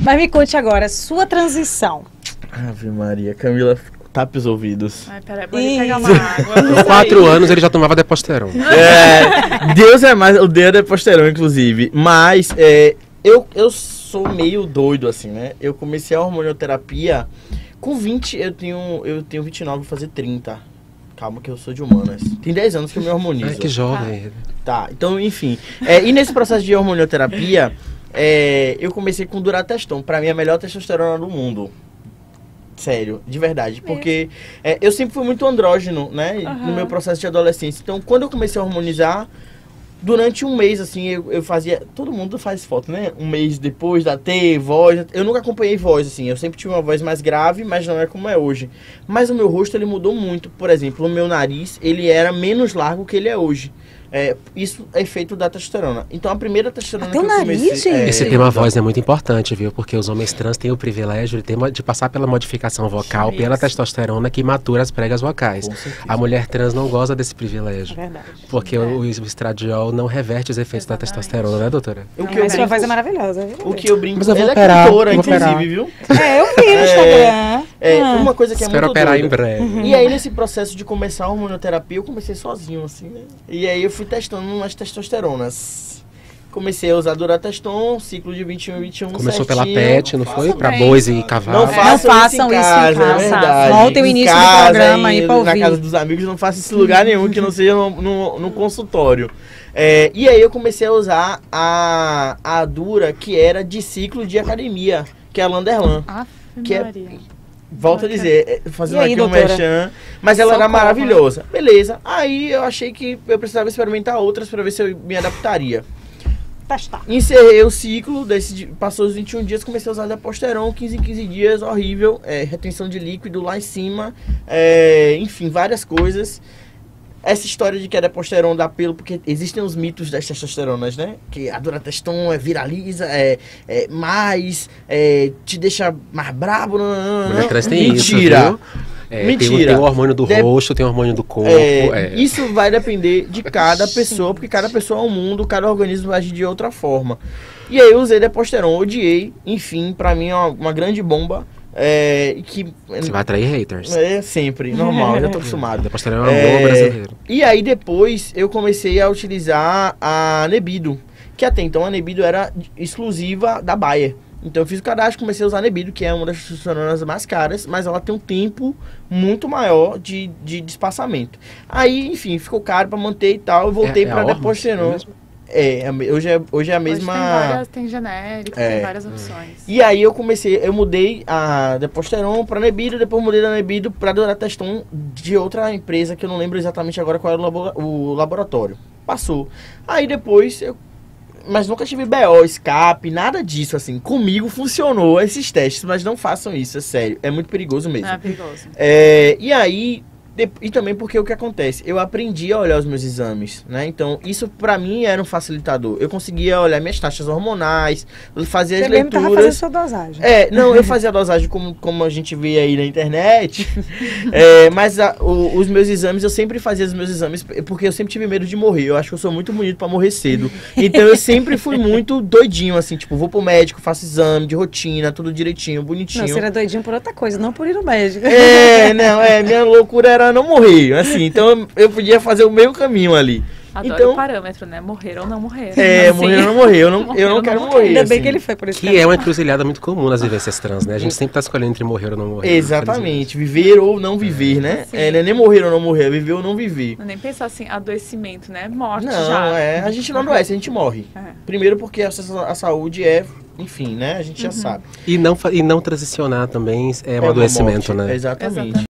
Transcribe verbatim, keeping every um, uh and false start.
Mas me conte agora, sua transição. Ave Maria, Camila, tapa os ouvidos. Ai, peraí, pode pegar uma água. Com quatro anos ele já tomava Deposteron. É, Deus é mais, o Deus é Deposteron, inclusive. Mas é, eu, eu sou meio doido, assim, né? Eu comecei a hormonioterapia com vinte, eu tenho, eu tenho vinte e nove, vou fazer trinta. Calma que eu sou de humanas. Tem dez anos que eu me hormonizo. Ai, que jovem. Tá, então, enfim. É, e nesse processo de hormonioterapia, é, eu comecei com Durateston. Pra mim, é a melhor testosterona do mundo. Sério, de verdade. Porque é, eu sempre fui muito andrógeno, né? Uhum. No meu processo de adolescência. Então, quando eu comecei a hormonizar, durante um mês, assim, eu, eu fazia... Todo mundo faz foto, né? Um mês depois da T, voz... Eu nunca acompanhei voz, assim. Eu sempre tive uma voz mais grave, mas não é como é hoje. Mas o meu rosto, ele mudou muito. Por exemplo, o meu nariz, ele era menos largo que ele é hoje. É, isso é efeito da testosterona. Então, a primeira testosterona Até que o eu nariz, comecei... gente? Esse tema voz é muito importante, viu? Porque os homens trans têm o privilégio de, ter, de passar pela modificação vocal, Isso. pela testosterona que matura as pregas vocais. Com certeza. A mulher trans não goza desse privilégio. É verdade. Porque É. o, o estradiol não reverte os efeitos da Exatamente. testosterona, né, doutora? O Não, que eu Mas sua brinco, voz é maravilhosa, viu? o que eu brinco... Mas eu vou ela operar, é cantora, eu vou inclusive, operar. viu? É, eu vi no Instagram. É, Ah. uma coisa que é Espero muito operar doida. em breve. E aí, nesse processo de começar a hormonioterapia, eu comecei sozinho, assim, né? E aí, eu fui testando umas testosteronas. Comecei a usar Durateston, ciclo de vinte e um, vinte e um, Começou certinho. pela pet, não foi? Façam Pra bem. bois e cavalos. Não Não façam, façam isso em isso em casa, casa. é verdade. Voltem o Em início do casa, programa em- aí pra Na ouvir. casa dos amigos, não faça isso em lugar nenhum que não seja no, no, no consultório. É, e aí, eu comecei a usar a, a Dura, que era de ciclo de academia, que é a Landerlan. Aff, Que é- Maria. Volto a dizer, é, fazendo E aí, aqui um doutora? merchan, mas ela era Socorro. maravilhosa. Beleza. Aí eu achei que eu precisava experimentar outras para ver se eu me adaptaria. Testar. Encerrei o ciclo, desse, di- passou os vinte e um dias, comecei a usar Deposteron, quinze em quinze dias, horrível, é, retenção de líquido lá em cima, é, enfim, várias coisas. Essa história de que a Deposteron dá pelo, porque existem os mitos das testosteronas, né? Que a Durateston é viraliza, é, é mais, é, te deixa mais brabo, não, não, não. Mulher trans tem isso, Mentira. viu? É, Tem, o- Mentira. tem o hormônio do Dep- rosto, tem o hormônio do corpo. É, é. Isso vai depender de cada pessoa, porque cada pessoa é um mundo, cada organismo age de outra forma. E aí eu usei Deposteron, odiei, enfim, pra mim é uma, uma grande bomba. É, e que Você vai atrair haters. é sempre, normal, já tô acostumado. Deposteron é um amor É, brasileiro. E aí depois eu comecei a utilizar a Nebido, que até então a Nebido era exclusiva da Bayer. Então eu fiz o cadastro, comecei a usar a Nebido, que é uma das testosteronas mais caras, mas ela tem um tempo muito maior de, de, de espaçamento. Aí, enfim, ficou caro pra manter e tal, eu voltei É- é pra a Hormuz Deposteron. mesmo? É, é a me- hoje é, hoje é a mesma... Hoje tem várias, tem genérico, É. tem várias opções. E aí eu comecei, eu mudei a Deposteron pra Nebido, depois mudei da Nebido pra Durateston de outra empresa que eu não lembro exatamente agora qual era o, labo- o laboratório. Passou. Aí depois eu... Mas nunca tive B O, escape, nada disso, assim. Comigo funcionou esses testes, mas não façam isso, é sério. É muito perigoso mesmo. Não é perigoso. É, e aí, de- e também porque o que acontece? Eu aprendi a olhar os meus exames, né? Então, isso pra mim era um facilitador. Eu conseguia olhar minhas taxas hormonais, fazer Você as mesmo tava fazendo leituras. sua dosagem. É, não, eu fazia a dosagem como, como a gente vê aí na internet, é, mas a- o- os meus exames, eu sempre fazia os meus exames porque eu sempre tive medo de morrer. Eu acho que eu sou muito bonito pra morrer cedo. Então eu sempre fui muito doidinho, assim, tipo, vou pro médico, faço exame de rotina, tudo direitinho, bonitinho. Não, você era doidinho por outra coisa, não por ir no médico. É, não, é, minha loucura era não morrer, assim, então eu- eu podia fazer o meio caminho ali. Adoro Então- o parâmetro, né? Morrer ou não morrer. É, Assim. morrer ou não morrer, eu não, Morrer eu não ou não quero morrer. morrer. Ainda bem assim. que ele foi por isso. Que é uma encruzilhada muito comum nas vivências trans, né? A gente sempre tá escolhendo entre morrer ou não morrer. Exatamente, viver ou não viver, né? Sim. É, não é nem morrer ou não morrer, é viver ou não viver. Não nem pensar assim, adoecimento, né? Morte Não, já. é, a gente não adoece, a gente morre. É. Primeiro porque a, a saúde é, enfim, né? A gente já sabe. E não, fa- e não transicionar também é um É uma adoecimento, morte, né? Exatamente. Exatamente.